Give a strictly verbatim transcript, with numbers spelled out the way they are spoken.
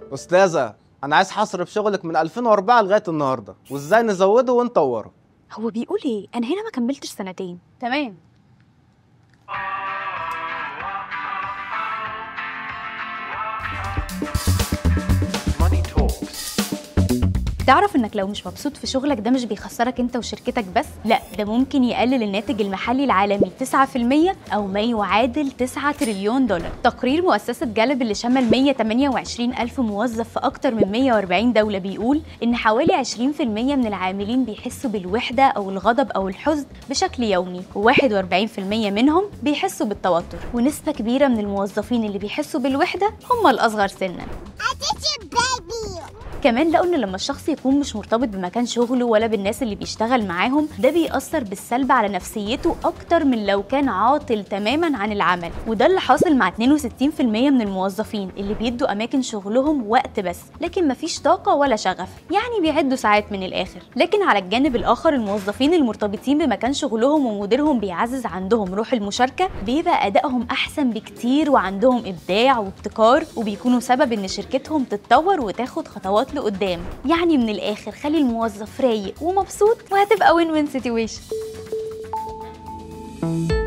أستاذة، أنا عايز حصر في شغلك من ألفين وأربعة لغاية النهاردة، وإزاي نزوده ونطوره. هو بيقول إيه؟ أنا هنا ما كملتش سنتين. تمام. تعرف انك لو مش مبسوط في شغلك ده مش بيخسرك انت وشركتك بس، لا ده ممكن يقلل الناتج المحلي العالمي تسعة في المية او ما يعادل تسعة تريليون دولار. تقرير مؤسسة جالب اللي شمل مية وتمانية وعشرين ألف موظف في اكتر من مية وأربعين دولة بيقول ان حوالي عشرين في المية من العاملين بيحسوا بالوحدة او الغضب او الحزن بشكل يومي، وواحد وأربعين في المية منهم بيحسوا بالتوتر، ونسبة كبيرة من الموظفين اللي بيحسوا بالوحدة هم الاصغر سنا. كمان لقوا ان لما الشخص يكون مش مرتبط بمكان شغله ولا بالناس اللي بيشتغل معاهم، ده بيأثر بالسلب على نفسيته اكتر من لو كان عاطل تماما عن العمل، وده اللي حاصل مع اتنين وستين في المية من الموظفين اللي بيدوا اماكن شغلهم وقت بس لكن مفيش طاقه ولا شغف، يعني بيعدوا ساعات من الاخر. لكن على الجانب الاخر الموظفين المرتبطين بمكان شغلهم ومديرهم بيعزز عندهم روح المشاركه، بيبقى ادائهم احسن بكتير وعندهم ابداع وابتكار، وبيكونوا سبب ان شركتهم تتطور وتاخد خطوات لقدام. يعني من الاخر خلي الموظف رايق ومبسوط وهتبقى وين وين سيتويشن.